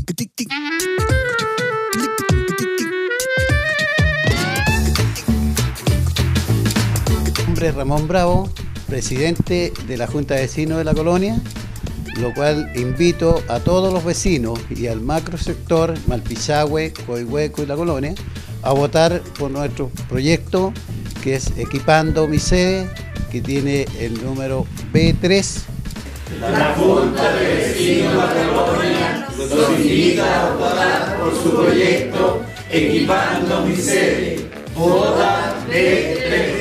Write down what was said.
nombre es Ramón Bravo, presidente de la Junta de Vecinos de la colonia, lo cual invito a todos los vecinos y al macrosector Malpichahue, Coihueco y la colonia a votar por nuestro proyecto que es Equipando mi Sede, que tiene el número B3. La Junta de Vecinos de la colonia los invita a votar por su proyecto Equipando mi Sede. Vota B3.